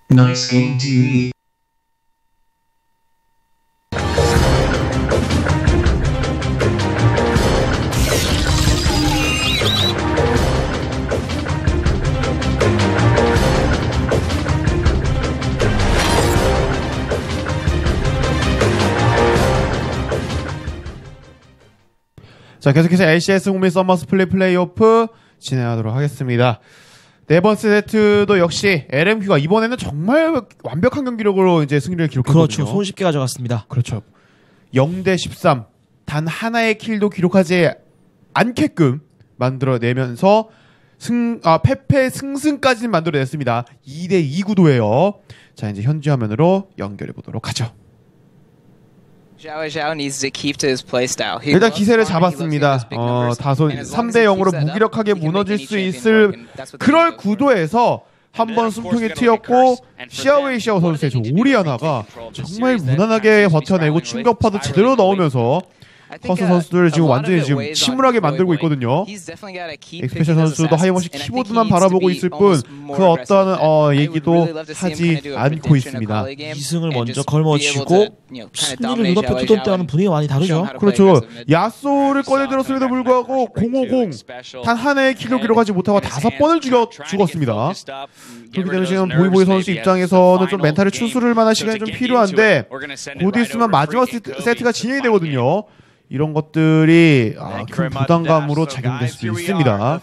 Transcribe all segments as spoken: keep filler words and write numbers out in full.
Nice indeed. 자, 계속해서 엘씨에스 국민 서머 스플릿 플레이오프 진행하도록 하겠습니다. 네 번째 세트도 역시 엘엠큐가 이번에는 정말 완벽한 경기력으로 이제 승리를 기록했거든요. 그렇죠. 손쉽게 가져갔습니다. 그렇죠. 영 대 십삼. 단 하나의 킬도 기록하지 않게끔 만들어내면서 승, 아, 패패 승승까지는 만들어냈습니다. 이 대 이 구도예요. 자, 이제 현지 화면으로 연결해 보도록 하죠. 일단 기세를 잡았습니다. 어, 다소 삼 대 영으로 무기력하게 무너질 수 있을 그럴 구도에서 한번 숨통이 트였고 시아웨이 시아오 선수의 저 오리아나가 정말 무난하게 버텨내고 충격파도 제대로 넣으면서 커스 선수들 지금 완전히 지금 침울하게 만들고 있거든요. 엑스페셜 선수도 하염없이 키보드만 바라보고 있을 뿐 그 어떤 어, 얘기도 하지 않고 있습니다. 이승을 먼저 걸머쥐고 승리를 눈앞에 두던 때와는 분위기가 많이 다르죠. 그렇죠. 야쏘를 꺼내들었음에도 불구하고 공오공 단 하나의 킬로 기록하지 못하고 다섯 번을 죽여, 죽었습니다. 그렇기 때문에 지금 보이보이 선수 입장에서는 좀 멘탈을 추스를 만한 시간이 좀 필요한데 곧 있으면 마지막 세트, 세트가 진행이 되거든요. 이런 것들이 아, 큰 부담감으로 작용될 수 있습니다.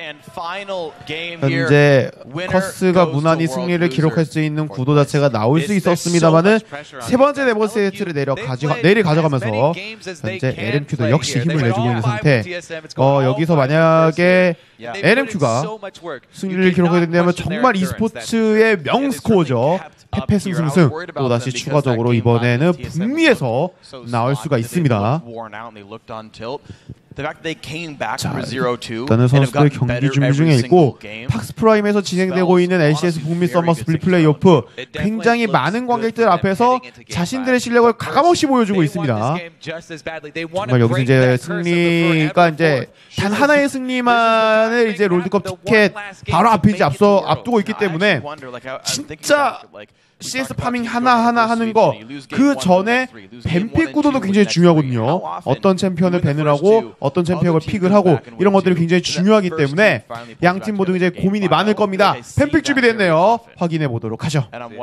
현재 커스가 무난히 승리를 기록할 수 있는 구도 자체가 나올 수 있었습니다만은 세 번째 네 번째 세트를 내려 가져가 내리 가져가면서 현재 엘엠큐도 역시 힘을 내주고 있는 상태. 어, 여기서 만약에 엘엠큐가 승리를 기록하게 된다면 정말 e스포츠의 명스코어죠. 패패 승승승. 또다시 추가적으로 이번에는 북미에서 나올 수가 있습니다. 자, 일단은 선수들 경기 준비 중에 있고 팍스프라임에서 진행되고 있는 엘씨에스 북미 서머 스플릿 플레이오프 굉장히 많은 관객들 앞에서 자신들의 실력을 가감없이 보여주고 있습니다. 정말 여기서 이제 승리가 이제 단 하나의 승리만을 이제 롤드컵 티켓 바로 앞에 이제 앞서 앞두고 있기 때문에 진짜 씨에스 파밍 하나하나 하는 거 그 전에 밴픽 구도도 굉장히 중요하거든요. 어떤 챔피언을 밴을 하고 어떤 챔피언을 픽을 하고 이런 것들이 굉장히 중요하기 때문에 양팀 모두 이제 고민이 많을 겁니다. 밴픽 준비됐네요. 확인해 보도록 하죠.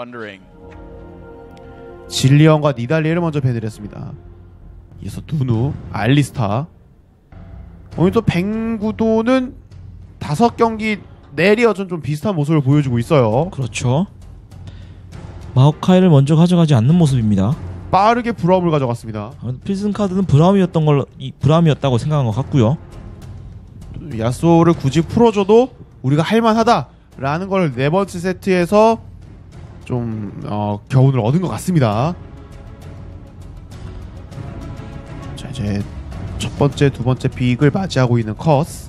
질리언과 니달리를 먼저 밴을 했습니다. 이어서 누누, 알리스타. 오늘 또 밴 구도는 다섯 경기 내리 어전 좀 비슷한 모습을 보여주고 있어요. 그렇죠. 마오카이를 먼저 가져가지 않는 모습입니다. 빠르게 브라움을 가져갔습니다. 필승 카드는 브라움이었던 걸 이 브라움이었다고 생각한 것 같고요. 야쏘를 굳이 풀어줘도 우리가 할만하다라는 걸 네 번째 세트에서 좀 어, 교훈을 얻은 것 같습니다. 자, 이제 첫 번째, 두 번째 픽을 맞이하고 있는 커스.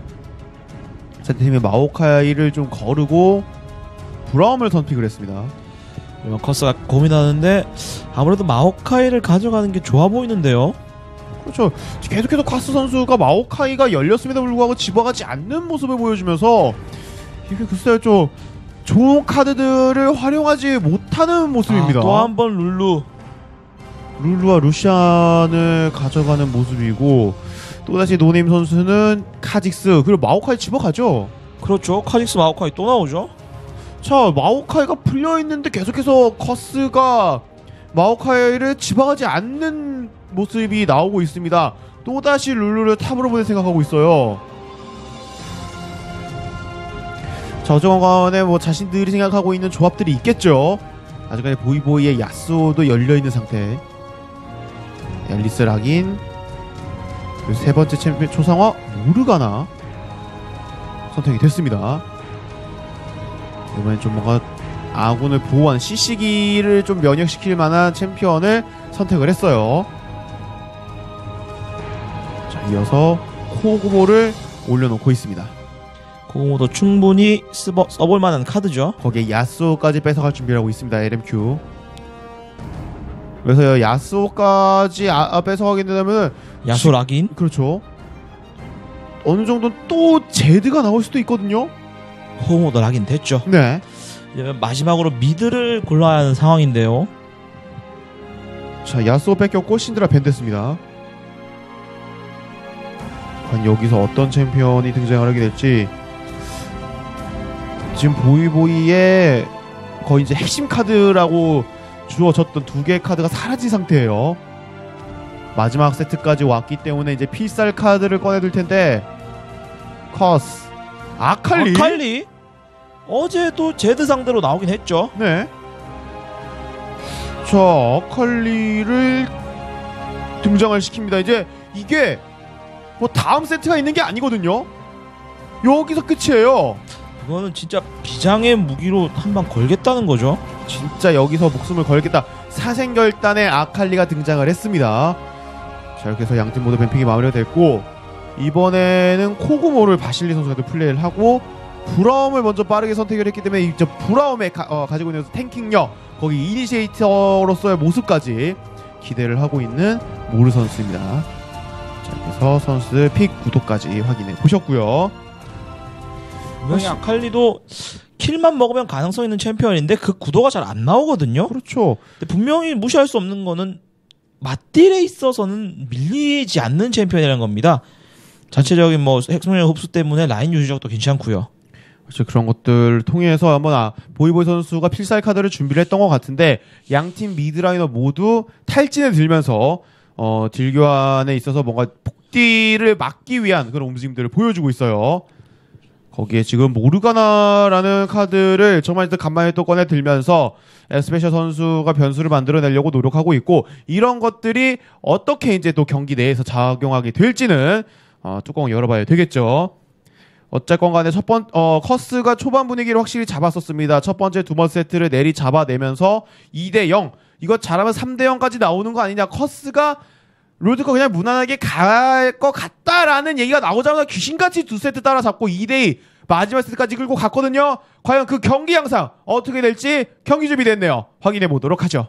상대팀이 마오카이를 좀 거르고 브라움을 선픽을 했습니다. 커스가 고민하는데 아무래도 마오카이를 가져가는 게 좋아 보이는데요. 그렇죠. 계속해서 커스 선수가 마오카이가 열렸음에도 불구하고 집어가지 않는 모습을 보여주면서 이게 글쎄요 좀 좋은 카드들을 활용하지 못하는 모습입니다. 아, 또 한 번 룰루 룰루와 루시안을 가져가는 모습이고 또다시 노네임 선수는 카직스 그리고 마오카이 집어가죠. 그렇죠. 카직스 마오카이 또 나오죠. 자, 마오카이가 풀려있는데 계속해서 커스가 마오카이를 집어가지 않는 모습이 나오고 있습니다. 또다시 룰루를 탑으로 보낼 생각하고 있어요. 자, 어쨌건간에 뭐 자신들이 생각하고 있는 조합들이 있겠죠. 아직까지 보이보이의 야쏘도 열려있는 상태. 앨리스 락인 그리고 세 번째 챔피언 초상화 모르가나 선택이 됐습니다. 이번엔 좀 뭔가 아군을 보호하는 씨씨기를 좀 면역시킬 만한 챔피언을 선택을 했어요. 자, 이어서 코고모를 올려놓고 있습니다. 코고모도 충분히 쓰버, 써볼 만한 카드죠. 거기에 야쏘까지 뺏어갈 준비를 하고 있습니다. 엘엠큐. 그래서 야쏘까지 아, 아, 뺏어가게 되면 야쏘 락인? 그렇죠. 어느 정도 또 제드가 나올 수도 있거든요. 코고모도 락인 됐죠. 네. 이제 마지막으로 미드를 골라야 하는 상황인데요. 자, 야스오 뺏겼고 신드라 밴됐습니다. 과연 여기서 어떤 챔피언이 등장을 하게 될지. 지금 보이보이의 거의 이제 핵심 카드라고 주어졌던 두 개의 카드가 사라진 상태예요. 마지막 세트까지 왔기 때문에 이제 필살 카드를 꺼내둘 텐데. 커스, 아칼리. 아칼리? 어제도 제드 상대로 나오긴 했죠. 네. 자, 아칼리를 등장을 시킵니다. 이제 이게 뭐 다음 세트가 있는 게 아니거든요. 여기서 끝이에요. 그거는 진짜 비장의 무기로 한 방 걸겠다는 거죠. 진짜 여기서 목숨을 걸겠다. 사생결단의 아칼리가 등장을 했습니다. 자, 이렇게 해서 양팀 모두 뱀픽이 마무리가 됐고, 이번에는 코구모를 바실리 선수가 또 플레이를 하고 브라움을 먼저 빠르게 선택을 했기 때문에 이제 브라움의 가, 어, 가지고 있는 탱킹력, 거기 이니시에이터로서의 모습까지 기대를 하고 있는 모르 선수입니다. 자, 그래서 선수들 픽 구도까지 확인해 보셨고요. 분명히 아칼리도 킬만 먹으면 가능성 있는 챔피언인데 그 구도가 잘 안 나오거든요. 그렇죠. 근데 분명히 무시할 수 없는 거는 맞딜에 있어서는 밀리지 않는 챔피언이라는 겁니다. 자체적인 뭐 핵성력 흡수 때문에 라인 유지력도 괜찮고요. 그렇죠. 그런 것들 통해서 한번 아, 보이보이 선수가 필살 카드를 준비를 했던 것 같은데, 양팀 미드라이너 모두 탈진에 들면서 어, 딜교환에 있어서 뭔가 폭딜을 막기 위한 그런 움직임들을 보여주고 있어요. 거기에 지금 모르가나라는 카드를 정말 간만에 또 꺼내 들면서 에스페셜 선수가 변수를 만들어내려고 노력하고 있고, 이런 것들이 어떻게 이제 또 경기 내에서 작용하게 될지는 어, 뚜껑 열어봐야 되겠죠. 어쨌건 간에 첫 번, 어, 커스가 초반 분위기를 확실히 잡았었습니다. 첫 번째, 두 번째 세트를 내리 잡아내면서 이 대 영. 이거 잘하면 삼 대 영까지 나오는 거 아니냐. 커스가 롤드컵 그냥 무난하게 갈 것 같다라는 얘기가 나오자마자 귀신같이 두 세트 따라잡고 이 대 이 마지막 세트까지 끌고 갔거든요. 과연 그 경기 양상 어떻게 될지 경기 준비됐네요. 확인해 보도록 하죠.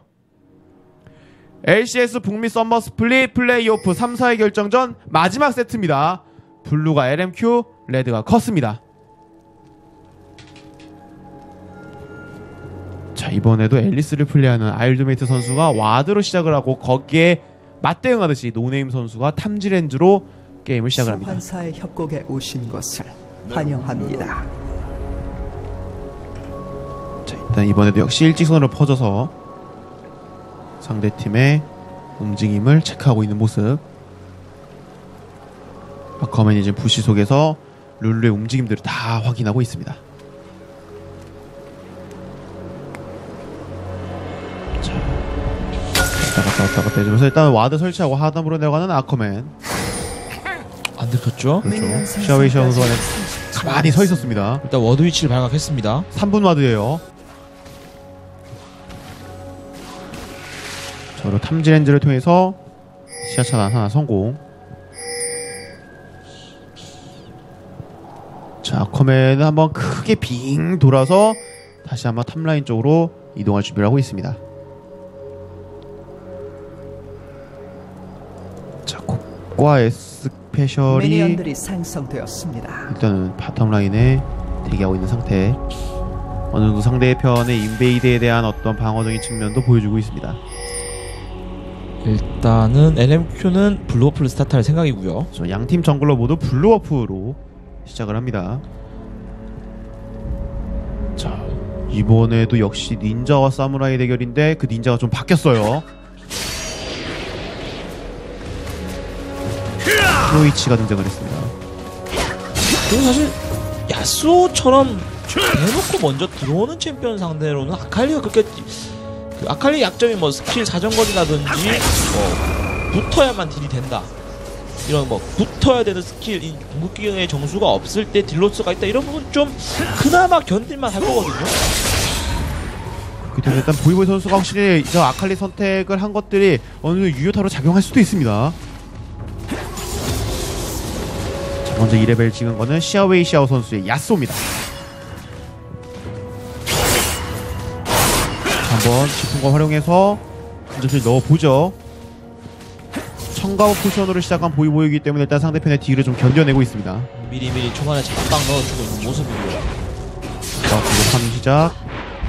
엘씨에스 북미 썸머 스플릿 플레이오프 삼, 사의 결정전 마지막 세트입니다. 블루가 엘엠큐, 레드가 커스입니다. 자, 이번에도 앨리스를 플레이하는 아일드메이트 선수가 와드로 시작을 하고, 거기에 맞대응하듯이 노네임 선수가 탐지렌즈로 게임을 시작을 합니다. 소환사의 협곡에 오신 것을 환영합니다. 자, 일단 이번에도 역시 일직선으로 퍼져서 상대팀의 움직임을 체크하고 있는 모습. 아커맨이 지금 부시 속에서 룰루의 움직임들을 다 확인하고 있습니다. 자, 왔다 갔다 왔다 갔다 해주면서 일단 와드 설치하고 하단으로 내려가는 아커맨. 안 들켰죠? 그렇죠. 시아웨이 선수가 가만히 서 있었습니다. 일단 워드 위치를 발각했습니다. 삼 분 와드예요. 저로 탐지렌즈를 통해서 시야차단 하나 성공. 자, 아커맨은 한번 크게 빙 돌아서 다시 한번 탑라인 쪽으로 이동할 준비를 하고 있습니다. 자, 곡과 에스페셜이 미니언들이 생성되었습니다. 일단은 바텀 라인에 대기하고 있는 상태. 어느 정도 상대편의 인베이드에 대한 어떤 방어적인 측면도 보여주고 있습니다. 일단은 엘엠큐는 블루워프를 스타트할 생각이고요. 양팀 정글러 모두 블루워프로 시작을 합니다. 자, 이번에도 역시 닌자와 사무라이 대결인데 그 닌자가 좀 바뀌었어요. 프로이치가 등장을 했습니다. 그리고 사실 야스오처럼 대놓고 먼저 들어오는 챔피언 상대로는 아칼리가 그렇게 그 아칼리 약점이 뭐 스킬 사정거리라든지 뭐 붙어야만 딜이 된다, 이런 뭐 붙어야 되는 스킬, 이 궁극기의 정수가 없을 때 딜로스가 있다, 이런 부분 좀 그나마 견딜만 할 거거든요. 그렇기 때문에 일단 보이보이 선수가 확실히 저 아칼리 선택을 한 것들이 어느 정도 유효타로 작용할 수도 있습니다. 자, 먼저 이 레벨 찍은 거는 시아웨이 시아오 선수의 야스오입니다. 한번 지풍과 활용해서 근접실 넣어보죠. 청가호 포션으로 시작한 보이보이기 때문에 일단 상대편의 딜을 좀 견뎌내고 있습니다. 미리미리 초반에 잠깐 넣어주고 있는 모습이고요. 자, 공격하는 시작.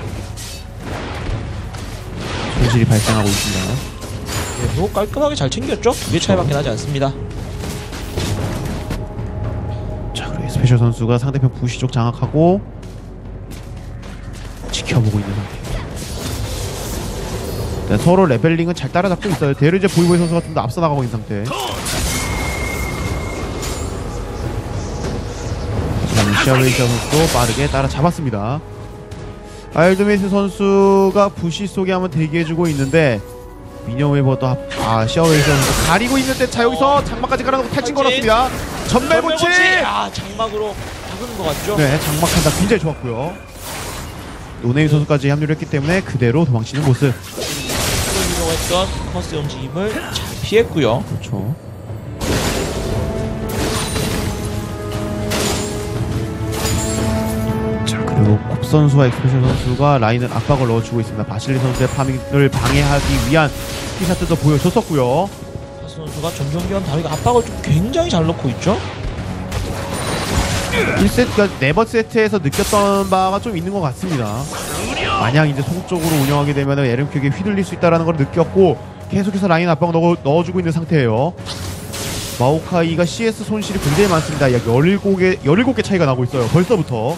손실이 발생하고 있습니다. 네, 뭐 깔끔하게 잘 챙겼죠? 두개 차이밖에 나지 않습니다. 자, 그리고 스페셜 선수가 상대편 부시 쪽 장악하고 지켜보고 있는 상태. 네, 서로 레벨링은 잘 따라잡고 있어요. 데르제 보이보이 선수가 좀 더 앞서 나가고 있는 상태. 시아웨이샤 선수도 빠르게 따라잡았습니다. 알드메이트 선수가 부시 속에 한번 대기해주고 있는데 미니언 웨버도 아 시아웨이샤 선수 가리고 있는데 자 여기서 장막까지 깔아놓고 탈진 걸었습니다. 전멸고치! 아 장막으로 박은 것 같죠? 네, 장막 판다 굉장히 좋았고요. 노네임 선수까지 합류를 했기 때문에 그대로 도망치는 모습. 그러려고 했던 커스 움직임을 잘 피했고요. 그렇죠. 그리고 콥 선수와 엑스페셜 선수가 라인을 압박을 넣어주고 있습니다. 바실리 선수의 파밍을 방해하기 위한 스키샷도 보여줬었고요. 바스 선수가 전 경기와는 다르게 압박을 좀 굉장히 잘 넣고 있죠. 일 세트, 그러니까 네번 세트에서 느꼈던 바가 좀 있는 것 같습니다. 마냥 이제 소극적으로 운영하게 되면 에름큐에게 휘둘릴 수 있다는 걸 느꼈고 계속해서 라인 압박을 넣어, 넣어주고 있는 상태예요. 마오카이가 씨에스 손실이 굉장히 많습니다. 약 열일곱 개, 열일곱 개 차이가 나고 있어요. 벌써부터.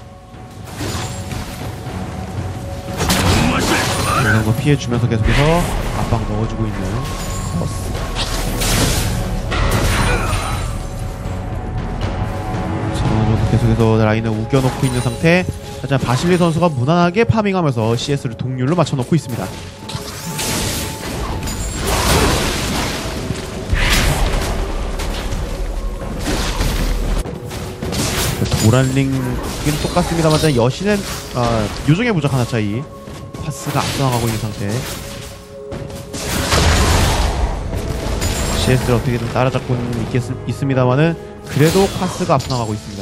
이런 거 피해주면서 계속해서 압박 넣어주고 있는 버스. 자, 계속해서 라인을 우겨놓고 있는 상태. 하지만 바실리 선수가 무난하게 파밍하면서 씨에스를 동률로 맞춰놓고 있습니다. 도란링은 똑같습니다만 여신은 아, 요정의 무적 하나 차이. 파스가 앞서 나가고 있는 상태. 씨에스를 어떻게든 따라잡고는 있겠, 있습니다만은 그래도 파스가 앞서 나가고 있습니다.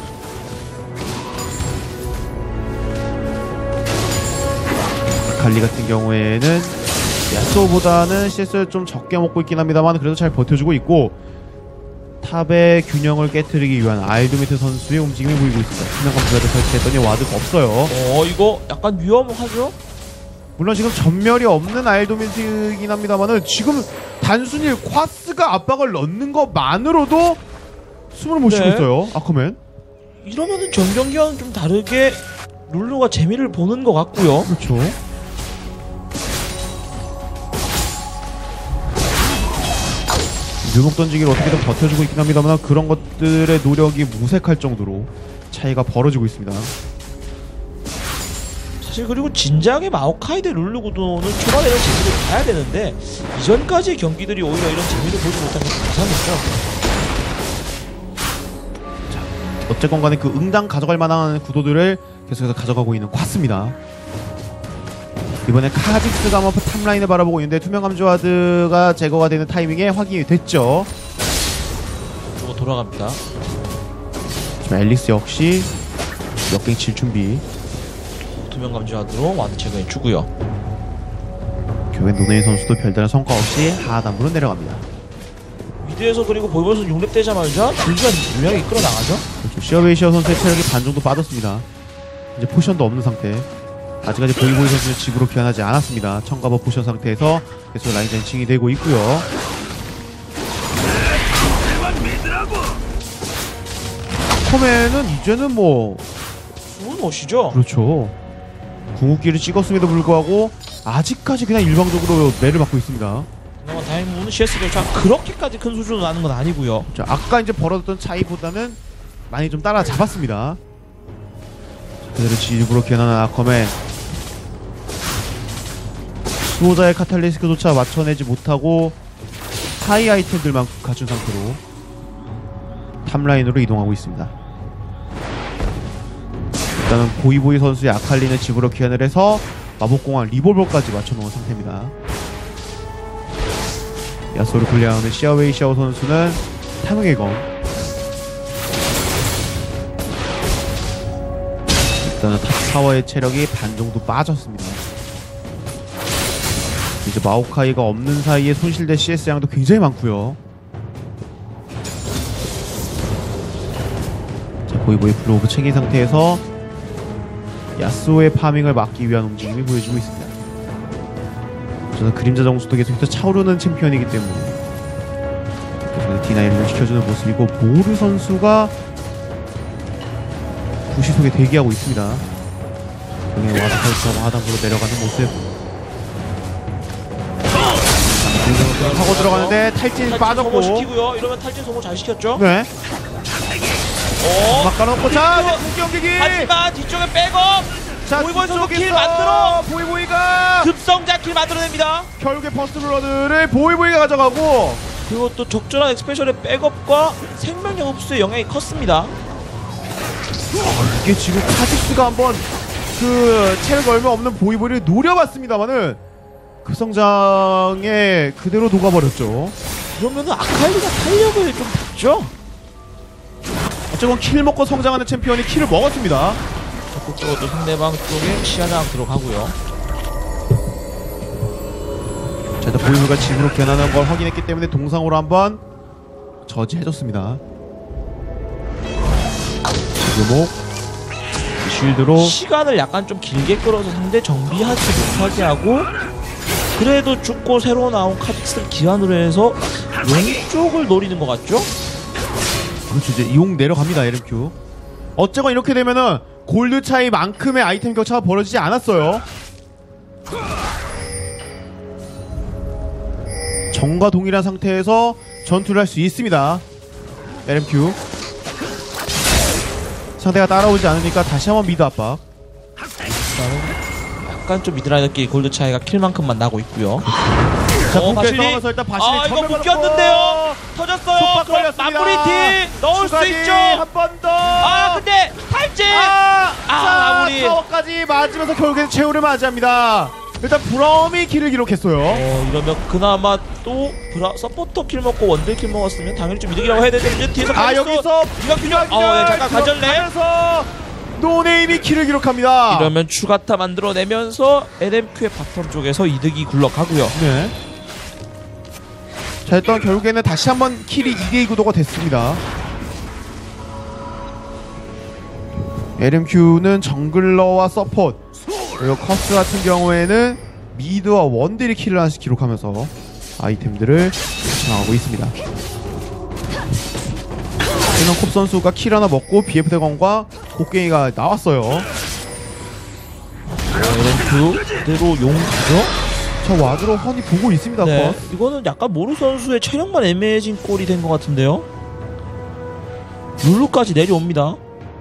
아칼리 같은 경우에는 야스오보다는 씨에스를 좀 적게 먹고 있긴 합니다만 그래도 잘 버텨주고 있고 탑의 균형을 깨트리기 위한 알드미트 선수의 움직임이 보이고 있습니다. 투명감 부자를 설치했더니 와드가 없어요. 어 이거 약간 위험하죠? 물론 지금 전멸이 없는 알도미트이긴 합니다만은 지금 단순히 콰스가 압박을 넣는 것만으로도 숨을 못 쉬고 네. 있어요. 아커맨. 이러면은 전 경기와는 좀 다르게 룰루가 재미를 보는 것 같고요. 그렇죠. 유목 던지기를 어떻게든 버텨주고 있긴 합니다만 그런 것들의 노력이 무색할 정도로 차이가 벌어지고 있습니다. 사실 그리고 진작에 마오카이 대 룰루 구도는 초반에 이런 재미를 봐야 되는데 이전까지의 경기들이 오히려 이런 재미를 보지 못한 게 이상했죠. 어쨌건 간에 그 응당 가져갈 만한 구도들을 계속해서 가져가고 있는 콰스입니다. 이번에 카직스가 한번 탑라인을 바라보고 있는데 투명감지와드가 제거가 되는 타이밍에 확인이 됐죠. 그리고 돌아갑니다. 지금 앨리스 역시 역갱 칠 준비. 투명감지와드로 와드 제거해주고요. 결국엔 노네이 선수도 별다른 성과 없이 하단부로 내려갑니다. 미드에서 그리고 보이버스 육 렙 되자마자 불기가 분명히 끌어나가죠. 그렇죠. 시어웨이시어 선수의 체력이 반 정도 빠졌습니다. 이제 포션도 없는 상태. 아직까지 보이보이 선수는 집으로 귀환하지 않았습니다. 청가버 포션 상태에서 계속 라인 젠칭이 되고 있고요. 코맨은 이제는 뭐 숨은 멋이죠. 그렇죠. 궁극기를 찍었음에도 불구하고 아직까지 그냥 일방적으로 매를 맞고 있습니다. 그나마 다행인 부분은 씨에스가 그렇게까지 큰 수준으로 나는 건 아니고요. 자, 아까 이제 벌어졌던 차이보다는 많이 좀 따라잡았습니다. 그대로 집으로 귀환하는 아커맨. 수호자의 카탈리스크조차 맞춰내지 못하고 하이 아이템들만 갖춘 상태로 탑라인으로 이동하고 있습니다. 일단은 보이보이 선수의 아칼리는 집으로 귀환을 해서 마법공학 리볼버까지 맞춰놓은 상태입니다. 야소를 분리하는 시아웨이시아오 선수는 탐욕의 검. 일단은 탑타워의 체력이 반 정도 빠졌습니다. 이제 마오카이가 없는 사이에 손실된 씨에스 양도 굉장히 많고요. 자, 보이보이 블로브 챙긴 상태에서 야스오의 파밍을 막기 위한 움직임이 보여지고 있습니다. 저는 그림자 정수도 계속해서 차오르는 챔피언이기 때문에 계속해서 디나인을 시켜주는 모습이고, 모르 선수가 부시 속에 대기하고 있습니다. 여기 와서 벌써 하단으로 내려가는 모습. 하고 들어가는데 탈진 빠졌고. 시키고요. 이러면 탈진 소모 잘 시켰죠? 네. 어. 막 깔아놓고 자, 공격기기. 하지만 뒤쪽에 백업. 자, 보이보이 선수 킬 만들어. 보이보이가 급성자 킬 만들어냅니다. 결국에 퍼스트 블러드를 보이보이가 가져가고, 그리고 또 적절한 엑스페셜의 백업과 생명력 흡수의 영향이 컸습니다. 이게 지금 카직스가 한번 그 체력 얼마 없는 보이보이를 노려봤습니다만은 급성장에 그대로 녹아버렸죠. 그러면은 아칼리가 탄력을 좀 받죠? 어쨌건 킬 먹고 성장하는 챔피언이 킬을 먹었습니다. 적극적으로 상대방 쪽에 시야장 들어가고요. 자, 일단 보이보이가 집으로 견하는 걸 확인했기 때문에 동상으로 한번 저지해줬습니다. 유목 쉴드로 시간을 약간 좀 길게 끌어서 상대 정비하지 못하게 하고, 그래도 죽고 새로 나온 카직스를 기한으로 해서 용 쪽을 노리는 것 같죠? 그렇죠. 이제 용 내려갑니다. 엘엠큐. 어쨌건 이렇게 되면은 골드 차이만큼의 아이템 격차가 벌어지지 않았어요. 정과 동일한 상태에서 전투를 할 수 있습니다. 엘엠큐. 상대가 따라오지 않으니까 다시 한번 미드 압박. 약간 좀 미드라이너끼리 골드 차이가 킬만큼만 나고 있고요. 자, 어, 바실이 바실이? 일단 바실이 아, 이거 묶였는데요. 터졌어요. 속박 그럼 걸렸습니다. 마무리 티 넣을 수 있죠. 한 번 더. 아, 근데 탈진. 아, 아, 자, 마무리. 타워까지 맞으면서 결국엔 최후를 맞이합니다. 일단 브라움이 킬을 기록했어요. 어, 이러면 그나마 또 브라 서포터 킬 먹고 원딜 킬 먹었으면 당연히 좀 이득이라고 해야 되는데 뒤에서 아, 여기서 이거 균형. 어, 예, 잠깐 가절래. 가면서 노네임이 킬을 기록합니다. 이러면 추가타 만들어내면서 엘엠큐의 바텀 쪽에서 이득이 굴러가고요. 네. 자, 일단 결국에는 다시 한번 킬이 이 대 이 구도가 됐습니다. 엘엠큐는 정글러와 서포트, 그리고 커스 같은 경우에는 미드와 원딜이 킬을 하나씩 기록하면서 아이템들을 장하고 있습니다. 지금 콥 선수가 킬 하나 먹고 비에프 대건과 곡괭이가 나왔어요. 엘엠큐 그대로 용 가죠? 저 와드로 훤히 보고 있습니다. 네, 컷. 이거는 약간 모루 선수의 체력만 애매해진 꼴이 된 것 같은데요. 룰루까지 내려옵니다.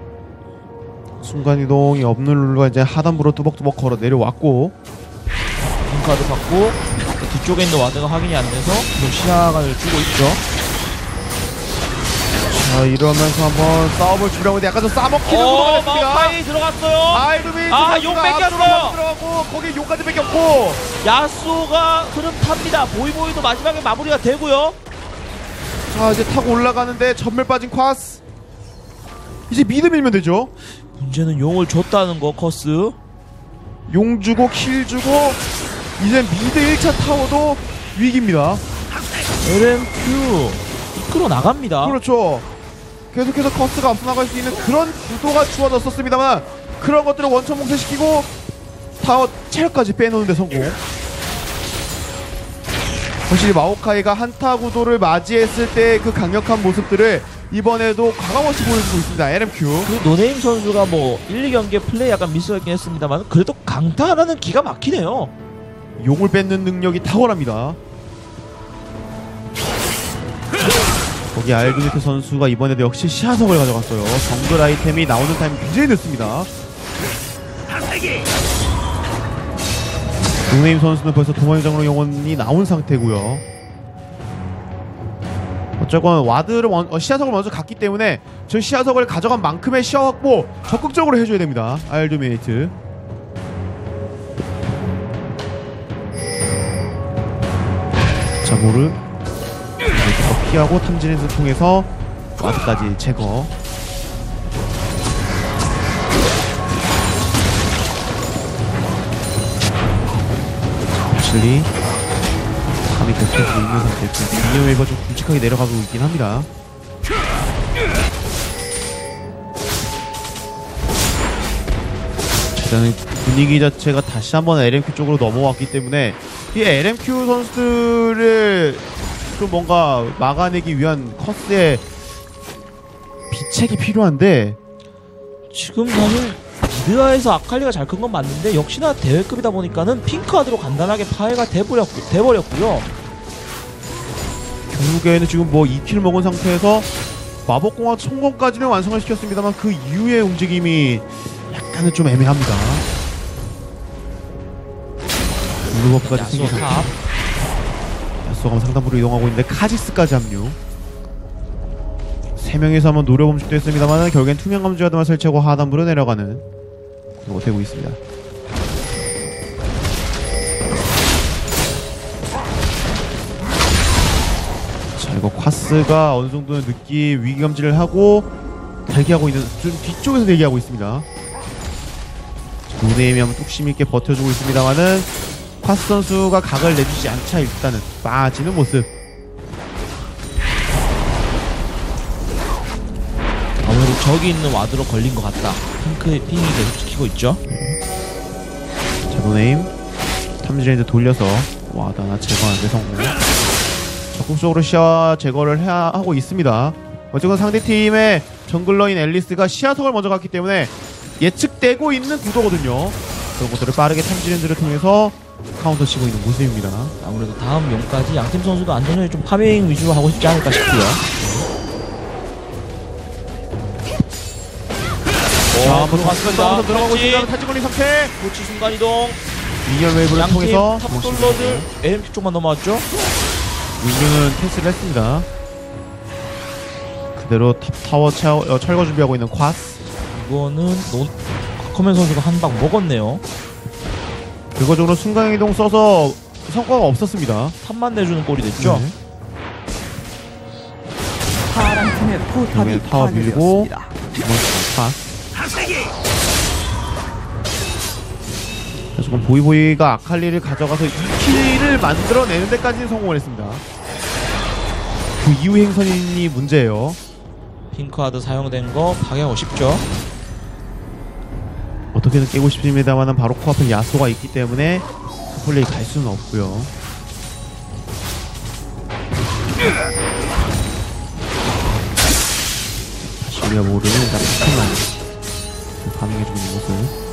순간이동이 없는 룰루가 이제 하단부로 뚜벅뚜벅 걸어 내려왔고, 빈카드 받고 뒤쪽에 있는 와드가 확인이 안 돼서 좀 시야를 주고 있죠. 자, 이러면서 한번 싸움을 주려고 했는데 약간 좀 싸먹히는 구도가 됐습니다. 마오카이 들어갔어요. 아이루미 아, 용 뺏겼어요. 들어가고 거기 용까지 뺏겼고. 야수가 흐름 탑니다. 보이보이도 마지막에 마무리가 되고요. 자, 이제 타고 올라가는데 전멸 빠진 콰스. 이제 미드 밀면 되죠. 문제는 용을 줬다는 거. 커스 용 주고 킬 주고 이제 미드 일 차 타워도 위기입니다. 엘엠큐 이끌어 나갑니다. 그렇죠. 계속해서 커스가 앞서 나갈 수 있는 그런 구도가 주어졌었습니다만, 그런 것들을 원천 봉쇄시키고 타워 체력까지 빼놓는 데 성공. 확실히 마오카이가 한타 구도를 맞이했을 때 그 강력한 모습들을 이번에도 과감없이 보여주고 있습니다. 엘엠큐. 그 노네임 선수가 뭐 일, 이 경기에 플레이 약간 미스였긴 했습니다만 그래도 강타하는 기가 막히네요. 용을 뺏는 능력이 탁월합니다. 거기 알그미트 선수가 이번에도 역시 시야석을 가져갔어요. 정글 아이템이 나오는 타임이 굉장히 늦습니다. 노네임 선수는 벌써 도마인장으로 영혼이 나온 상태고요. 어쨌건 와드를 원, 어, 시야석을 먼저 갔기 때문에 저 시야석을 가져간 만큼의 시야 확보 적극적으로 해줘야 됩니다. 알도미네이트. 자모르 피하고 탐지렌스 통해서 와드까지 제거. 실리 감이 계속해서 있는 상태고 미니언 웨이버가 좀 굵직하게 내려가고 있긴 합니다. 일단은 분위기 자체가 다시 한번 엘엠큐 쪽으로 넘어왔기 때문에 이 엘엠큐 선수들을 좀 뭔가 막아내기 위한 커스의 비책이 필요한데 지금 사실 미드아에서 아칼리가 잘 큰 건 맞는데 역시나 대회급이다 보니까는 핑크하드로 간단하게 파해가 돼버렸고, 돼버렸고요. 결국에는 지금 뭐 이 킬 먹은 상태에서 마법공학 성공까지는 완성을 시켰습니다만 그 이후의 움직임이 약간은 좀 애매합니다. 블루버프까지 생기고 야쏘가 상단부로 이동하고 있는데 카직스까지 합류. 세 명이서 한번 노려보면 싶도 했습니다만 결국엔 투명 감지와드만 설치하고 하단부로 내려가는 구도가 되고 있습니다. 자, 이거 콰스가 어느 정도는 늦기 위기감지를 하고 대기하고 있는, 좀 뒤쪽에서 대기하고 있습니다. 노네임이 한번 뚝심 있게 버텨주고 있습니다만은 콰스 선수가 각을 내주지 않자 일단은 빠지는 모습. 아무래도 저기 있는 와드로 걸린 것 같다. 핑크, 핑이 계속 지키고 있죠. 자, 노네임 탐지레인드 돌려서 와드 하나 제거하는데 성공. 적극적으로 시야 제거를 해야 하고 있습니다. 어쨌건 상대팀의 정글러인 앨리스가 시야석을 먼저 갔기 때문에 예측되고 있는 구도거든요. 그런 것들을 빠르게 탐지레인드를 통해서 카운터 치고 있는 모습입니다. 아무래도 다음 용까지 양팀 선수도 안전하게 좀 파밍 위주로 하고 싶지 않을까 싶고요. 자, 한번 들어갔습니다. 들어가고 있습니다. 타지 걸린 상태. 고치 순간이동. 미니언 웨이브를 통해서 양팀 탑솔러들 엘엠큐 쪽만 넘어왔죠? 윈류는 캐스를 했습니다. 그대로 탑 타워 차워, 어, 철거 준비하고 있는 콰스. 이거는 논 커맨 선수가 한 방 먹었네요. 결과적으로 순간이동 써서 성과가 없었습니다. 탑만 내주는 꼴이 됐죠? 네. 파란 팀의 포탑이 타워 밀고 파괴되었습니다. 콰스. 지금 보이보이가 아칼리를 가져가서 이 킬을 만들어내는 데까지는 성공을 했습니다. 그 이후 행선이 문제예요. 핑크하드 사용된 거 파괴하고 싶죠? 어떻게든 깨고 싶습니다만 바로 코앞에 야쏘가 있기 때문에 스플레이 갈 수는 없고요. 다시 우리가 모르는 일단 잠깐만 반응해주고 있는 모습.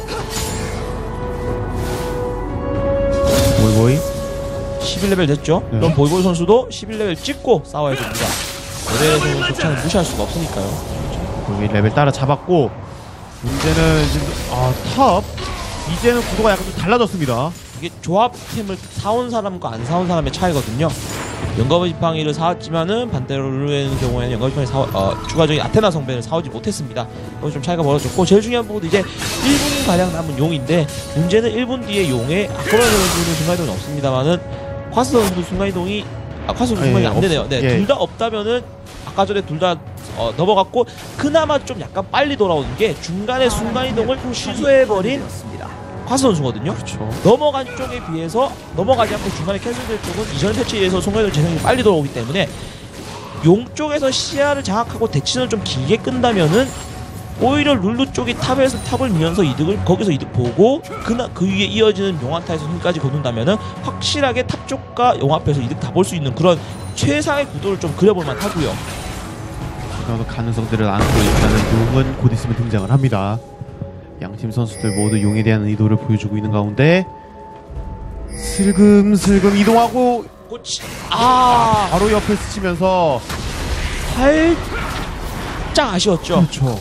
보이보이 십일 레벨 됐죠? 네. 그럼 보이보이 선수도 십일 레벨 찍고 싸워야 됩니다. 레벨에서는 교차는 무시할 수가 없으니까요. 여기 레벨 따라 잡았고, 문제는 지금 아, 탑 이제는 구도가 약간 좀 달라졌습니다. 이게 조합템을 사온 사람과 안 사온 사람의 차이거든요. 영겁의 지팡이를 사왔지만은 반대로 룰루의 경우에는 영겁의 지팡이 사 어, 추가적인 아테나 성배를 사오지 못했습니다. 거기 좀 차이가 벌어졌고, 제일 중요한 부분은 이제 일 분 가량 남은 용인데, 문제는 일 분 뒤에 용에 아코라 선수는 순간이동이 없습니다만은 콰스 선수도 순간이동이 아 콰스 선수 순간이 안 되네요. 네, 예. 둘 다 없다면은 아까 전에 둘 다 어, 넘어갔고, 그나마 좀 약간 빨리 돌아오는 게 중간에 순간이동을 취소해버린 콰스 선수거든요. 그렇죠. 넘어간 쪽에 비해서 넘어가지 않고 중간에 캔슬될 쪽은 이전 패치에 의해서 송가이동 재생이 빨리 돌아오기 때문에 용 쪽에서 시야를 장악하고 대치는 좀 길게 끈다면은 오히려 룰루 쪽이 탑에서 탑을 밀면서 이득을 거기서 이득 보고 그나 그 위에 이어지는 용 한타에서 힘까지 거둔다면은 확실하게 탑 쪽과 용 앞에서 이득 다 볼 수 있는 그런 최상의 구도를 좀 그려볼 만하고요. 그래서 가능성들을 안고 있다는 용은 곧 있으면 등장을 합니다. 양팀 선수들 모두 용에 대한 의도를 보여주고 있는 가운데 슬금슬금 이동하고 꼬치 아 바로 옆에 스치면서 살짝 아쉬웠죠. 그렇죠.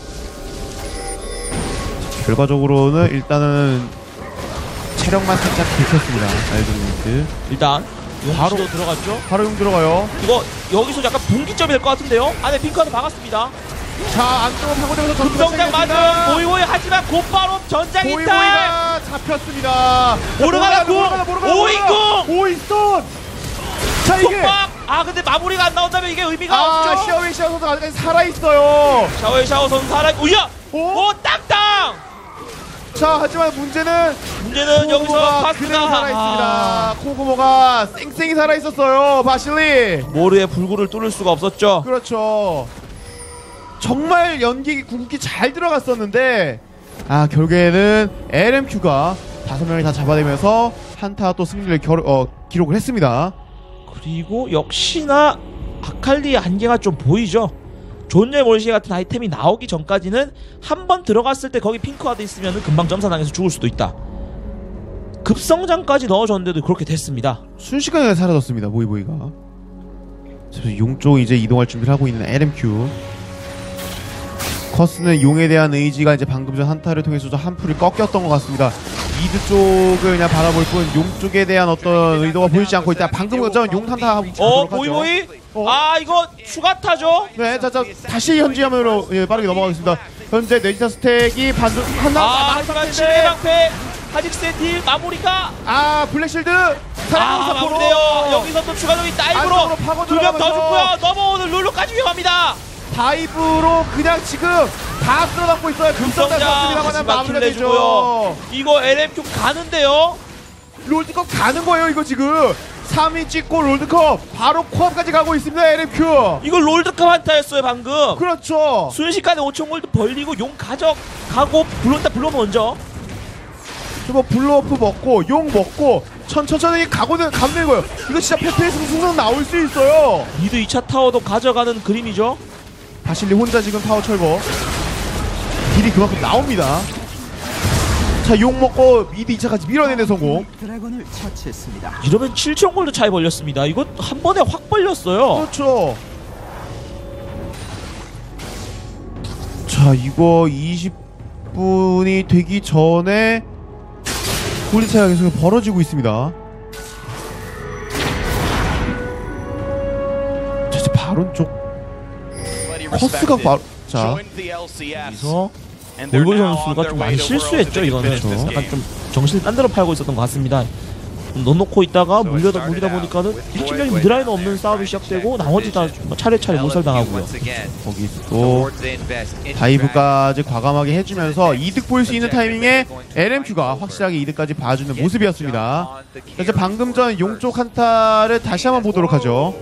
결과적으로는 일단은 체력만 살짝 들켰습니다. 알드미트 일단 용 바로- 바로 들어갔죠. 바로 용 들어가요. 이거 여기서 약간 분기점이 될 것 같은데요. 안에 핑크하드 박았습니다. 자, 안쪽으로 파고들면서 금정장 맞은 보이보이 하지만 곧바로 전장 이탈. 보이보이가 잡혔습니다. 모르가나 궁! 오인궁! 오인스톤! 자, 이게 속박! 아 근데 마무리가 안 나온다면 이게 의미가 아, 없죠. 샤오이 샤오 선수가 아직까지 살아있어요. 샤오의 샤오 선수 살아. 우야! 오? 오 땅땅! 자, 하지만 문제는 문제는 여기서 코고모가 그대로 파스가 살아있습니다. 아, 코고모가 쌩쌩이 살아있었어요. 바실리. 모르의 불구를 뚫을 수가 없었죠. 그렇죠. 정말 연기 궁극기 잘 들어갔었는데 아, 결국에는 엘엠큐가 다섯 명이 다 잡아내면서 한타 또 승리를 결, 어, 기록을 했습니다. 그리고 역시나 아칼리의 한계가 좀 보이죠. 존예 몰시 같은 아이템이 나오기 전까지는 한 번 들어갔을 때 거기 핑크와드 있으면 금방 점사당해서 죽을 수도 있다. 급성장까지 넣어줬는데도 그렇게 됐습니다. 순식간에 사라졌습니다. 보이보이가. 용 쪽 이제 이동할 준비를 하고 있는 엘엠큐. 커스는 용에 대한 의지가 이제 방금 전 한타를 통해서 한 풀이 꺾였던 것 같습니다. 미드 쪽을 그냥 바라볼 뿐 용 쪽에 대한 어떤 의도가 보이지 않고 있다. 방금 전용 한타 하고 어 보이보이? 어? 아 이거 추가타죠? 네, 자, 자 다시 현지 화면으로 예, 빠르게 넘어가겠습니다. 현재 네지타 스택이 반도 하나. 아 하지만 칠회 방패 하직스의 딜 마무리가. 아 블랙실드. 아 마무리돼요. 여기서 또 추가적인 다이브로 두 명 더 죽고요. 넘어오는 룰루까지 위험합니다. 다이브로 그냥 지금 다 쓸어담고 있어요. 금성장 선수입니다만 마무리가 되죠. 이거 엘엠큐 가는데요. 롤드컵 가는 거예요 이거 지금. 삼 위 찍고 롤드컵 바로 코앞까지 가고 있습니다. 엘엠큐. 이거 롤드컵 한타였어요 방금. 그렇죠. 순식간에 오천 골드 벌리고 용 가져가고 블론다 블로 먼저. 뭐 블루어프 먹고 용 먹고 천천히 가고는 가는 거예요. 이거 진짜 페페의 승승 나올 수 있어요. 미드 이 차 타워도 가져가는 그림이죠. 바실리 혼자 지금 타워 철거. 딜이 그만큼 나옵니다. 자, 용 먹고 미드 이 차까지 밀어내는 성공. 드래곤을 처치했습니다. 이러면 칠천 골드 차이 벌렸습니다. 이거 한 번에 확 벌렸어요. 그렇죠. 자, 이거 이십 분이 되기 전에 골드 차이가 계속 벌어지고 있습니다. 자, 이제 바론 쪽 커스가 바로 자 여기서 골골 선수가 좀 많이 실수했죠. 이거는 그렇죠. 약간 좀 정신을 딴 데로 팔고 있었던 것 같습니다. 넣어놓고 있다가 물려다 물리다 보니까는 일직적인 미드라인 없는 싸움이 시작되고 나머지 다 차례차례 몰살당하고요. 거기 또 다이브까지 과감하게 해주면서 이득 볼 수 있는 타이밍에 엘엠큐가 확실하게 이득까지 봐주는 모습이었습니다. 이제 방금 전 용쪽 한타를 다시 한번 보도록 하죠.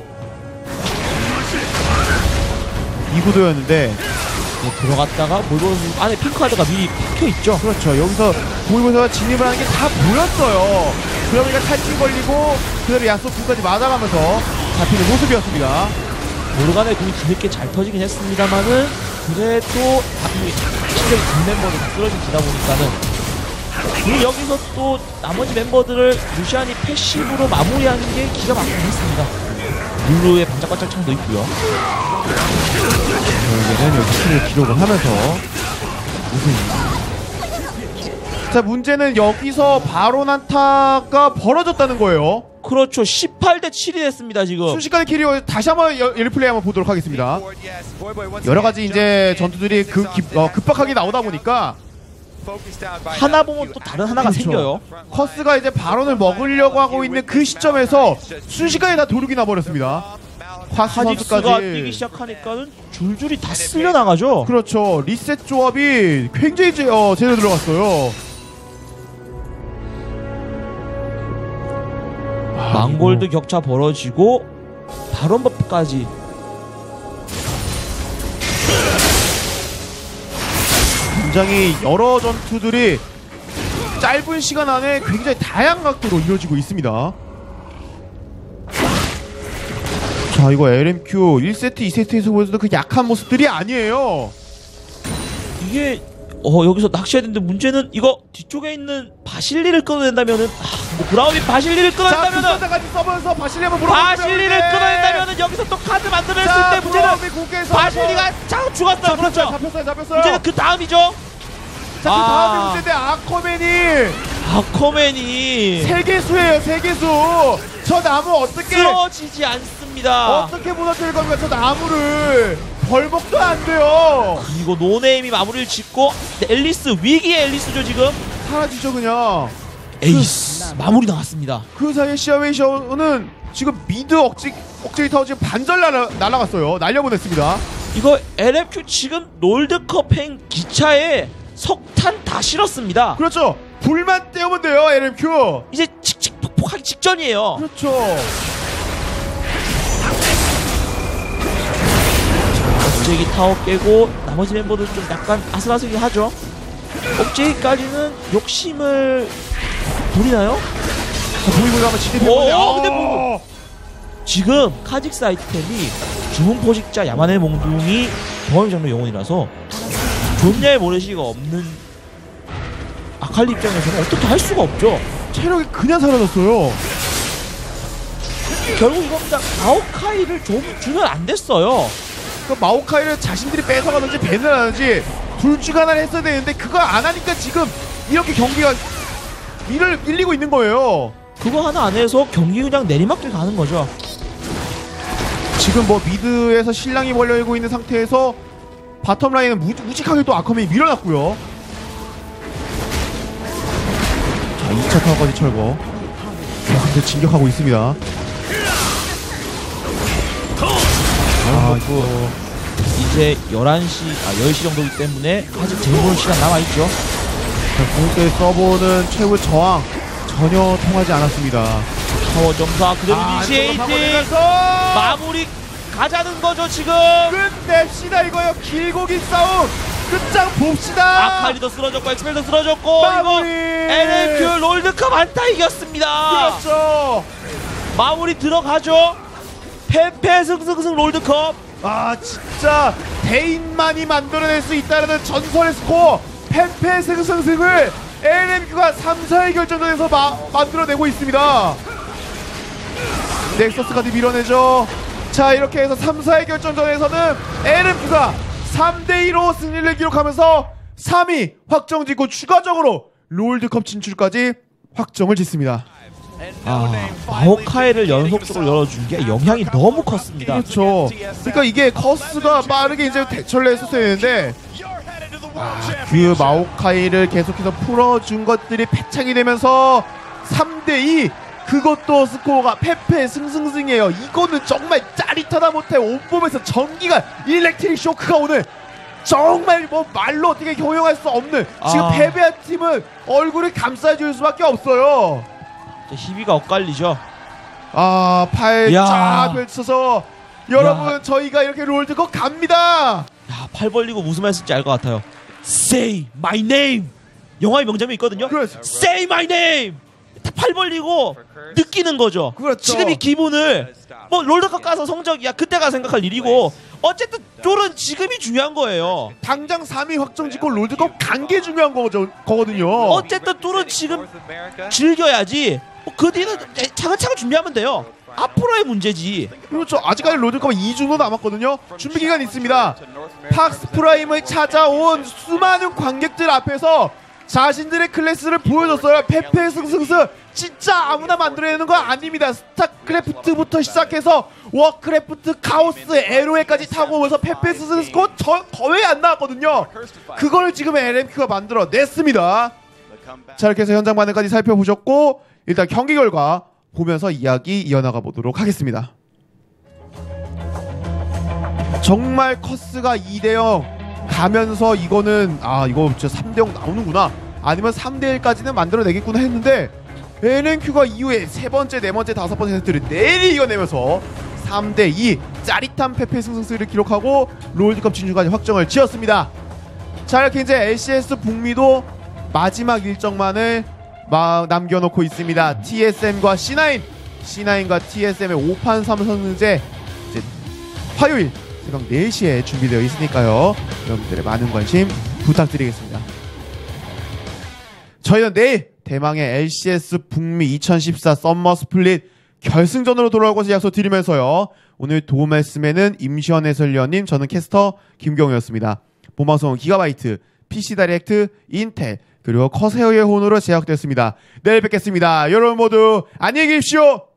이 구도였는데 네, 들어갔다가 골골 선수 안에 핑크하드가 미리 박혀있죠. 그렇죠. 여기서 골골선수가 진입을 하는 게 다 보였어요. 그러니까 탈진 걸리고 그대로 야쏘 둘까지 맞아가면서 잡히는 모습이었습니다. 모르가나의 공이 뒤늦게 잘 터지긴 했습니다만은 그래도 이 실력이 긴 멤버들 다 쓰러지다 보니까는 그리고 여기서 또 나머지 멤버들을 루시안이 패시브로 마무리하는 게 기가 막히긴 했습니다. 룰루의 반짝반짝 창도 있고요. 결국에는 여기 킬을 기록을 하면서 우승입니다. 자, 문제는 여기서 바론 한타가 벌어졌다는 거예요. 그렇죠. 십팔 대 칠이 됐습니다 지금. 순식간에 킬이 다시 한번 리플레이 한번 보도록 하겠습니다. 여러 가지 이제 전투들이 급, 급, 어, 급박하게 나오다 보니까 하나 보면 또 다른 하나가 그렇죠. 생겨요. 커스가 이제 바론을 먹으려고 하고 있는 그 시점에서 순식간에 다 도륙이 나버렸습니다. 화수 하직스가 선수까지 뛰기 시작하니까는 줄줄이 다 쓸려 나가죠. 그렇죠. 리셋 조합이 굉장히 제, 어, 제대로 들어갔어요. 망골드 아, 격차 벌어지고 바론 버프까지. 굉장히 여러 전투들이 짧은 시간 안에 굉장히 다양한 각도로 이루어지고 있습니다. 자, 이거 엘엠큐 일 세트, 이 세트에서 보여줘도 그 약한 모습들이 아니에요. 이게 어 여기서 낚시해야 되는데 문제는 이거 뒤쪽에 있는 바실리를 끊어낸다면은 아, 뭐 브라운이 바실리를 끊어낸다면은 자, 급선자까지 써면서 바실리 한번 물어보고 바실리를 끊어낸다면은 여기서 또 카드 만들어냈을 때 문제는 바실리가 참 죽었어요. 잡혔어요, 그렇죠. 잡혔어요, 잡혔어요. 문제는 그 다음이죠. 자, 그 아. 다음에 문제인데 아커맨이 아커맨이 세계수예요, 세계수. 저 나무 어떻게 쓰러지지 않습니다. 어떻게 무너뜨릴 겁니까? 저 나무를 벌목도 안 돼요. 이거 노네임이 마무리를 짓고 앨리스 위기의 앨리스죠 지금. 사라지죠 그냥. 에이스 마무리 나왔습니다. 그 사이에 시아웨이셔는 지금 미드 억지 억제기 타워 지금 반절 날아, 날아갔어요. 날려보냈습니다. 이거 엘엠큐 지금 롤드컵행 기차에 석탄 다 실었습니다. 그렇죠. 불만 떼우면 돼요 엘엠큐. 이제 칙칙 폭폭하기 직전이에요. 그렇죠. 억제기 타워 깨고 나머지 멤버들 좀 약간 아슬아슬하게 하죠. 억제기까지는 욕심을 부리나요? 보이보이 한번 진입해보네. 어, 근데 뭐 지금 카직스 아이템이 주문 포식자 야만의 몽둥이 범위 장르 영혼이라서 존냐의 모래시가 없는 아칼리 입장에서는 어떻게 할 수가 없죠. 체력이 그냥 사라졌어요. 결국 이겁니다. 마오카이를 좀 주면 안 됐어요. 그 마오카이를 자신들이 뺏어가든지 밴을 하든지 둘 중 하나를 했어야 되는데 그거 안 하니까 지금 이렇게 경기가 밀을 밀리고 있는 거예요. 그거 하나 안 해서 경기 그냥 내리막길 가는 거죠. 지금 뭐 미드에서 실랑이 벌려지고 있는 상태에서 바텀 라인은 무, 무직하게 또 아커맨이 밀어놨고요. 자, 이 차 타워까지 철거. 계속해서 진격하고 있습니다. 아, 이거 이제 열한 시, 아 열 시 정도이기 때문에 아직 재볼 시간 남아있죠. 공대 서버는 최후 저항 전혀 통하지 않았습니다. 타워 점사 그대로 아, 이니시에이팅 마무리 가자는 거죠 지금. 끝냅시다 이거요. 길고 긴 싸움 끝장 봅시다. 아칼리도 쓰러졌고 엑스펠도 쓰러졌고 마무리. 이거 엔엘큐 롤드컵 안타 이겼습니다. 그렇죠. 마무리 들어가죠. 페페 승승승 롤드컵. 아 진짜 대인만이 만들어낼 수 있다는 전설의 스코어 페페 승승승을 엘엠큐가 삼, 사의 결정전에서 마, 만들어내고 있습니다. 넥서스까지 밀어내죠. 자 이렇게 해서 삼, 사의 결정전에서는 엘엠큐가 삼 대 이로 승리를 기록하면서 삼 위 확정짓고 추가적으로 롤드컵 진출까지 확정을 짓습니다. 아, 마오카이를 연속적으로 열어준 게 영향이 너무 컸습니다. 그렇죠. 그러니까 이게 커스가 빠르게 이제 대처를 했었어야 되는데 아, 그 마오카이를 계속해서 풀어준 것들이 패착이 되면서 삼 대 이 그것도 스코어가 페페 승승승이에요. 이거는 정말 짜릿하다 못해 온몸에서 전기가 일렉트릭 쇼크가 오늘 정말 뭐 말로 어떻게 형용할 수 없는 지금 아. 패배한 팀은 얼굴을 감싸줄 수밖에 없어요. 희비가 엇갈리죠. 아, 팔 야. 쫙 펼쳐서 여러분 야. 저희가 이렇게 롤드컵 갑니다. 야, 팔 벌리고 무슨 말 쓸지 알 것 같아요. Say my name. 영화의 명장면이 있거든요. 그렇죠. Say my name. 딱 팔 벌리고 느끼는 거죠. 그렇죠. 지금 이 기분을 뭐 롤드컵 가서 성적이야 그때가 생각할 일이고 어쨌든 롤은 지금이 중요한 거예요. 당장 삼 위 확정짓고 롤드컵 간 게 중요한 거죠, 거거든요. 어쨌든 롤은 지금 즐겨야지. 뭐 그 뒤는 차근차근 준비하면 돼요. 앞으로의 문제지. 그렇죠. 아직까지 롤드컵은 이 주 정도 남았거든요. 준비 기간 있습니다. 팍스 프라임을 찾아온 수많은 관객들 앞에서 자신들의 클래스를 보여줬어요. 페페 승승승 진짜 아무나 만들어내는 거 아닙니다. 스타크래프트부터 시작해서 워크래프트, 카오스, 에로에까지 타고 오면서 페페 승승 스코어 거의 안 나왔거든요. 그걸 지금 엘엠큐가 만들어냈습니다. 자 이렇게 해서 현장 반응까지 살펴보셨고 일단 경기 결과 보면서 이야기 이어나가 보도록 하겠습니다. 정말 커스가 이 대 영 가면서 이거는 아 이거 진짜 삼 대 영 나오는구나 아니면 삼 대 일까지는 만들어내겠구나 했는데 엘엠큐가 이후에 세 번째, 네 번째, 다섯 번째 세트를 내리 이겨내면서 삼 대 이 짜릿한 페페 승승승을 기록하고 롤드컵 진출까지 확정을 지었습니다. 자 이렇게 이제 엘씨에스 북미도 마지막 일정만을 막 남겨놓고 있습니다. 티에스엠과 씨나인 씨나인과 티에스엠의 오 판 삼 선승제 이제 화요일 새벽 네 시에 준비되어 있으니까요. 여러분들의 많은 관심 부탁드리겠습니다. 저희는 내일 대망의 엘씨에스 북미 이천십사 썸머 스플릿 결승전으로 돌아올 것을 약속드리면서요. 오늘 도움 말씀에는 임시원 해설위원님, 저는 캐스터 김경우였습니다. 본방송은 기가바이트, 피씨 다이렉트, 인텔, 그리고 커세어의 혼으로 제작됐습니다. 내일 뵙겠습니다. 여러분 모두 안녕히 계십시오.